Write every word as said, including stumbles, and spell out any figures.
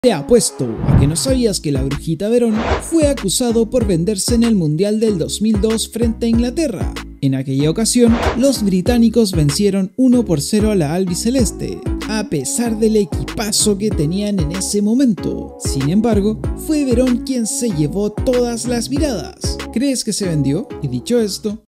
Te apuesto a que no sabías que la Brujita Verón fue acusado por venderse en el Mundial del dos mil dos frente a Inglaterra. En aquella ocasión, los británicos vencieron uno por cero a la albiceleste, a pesar del equipazo que tenían en ese momento. Sin embargo, fue Verón quien se llevó todas las miradas. ¿Crees que se vendió? Y dicho esto,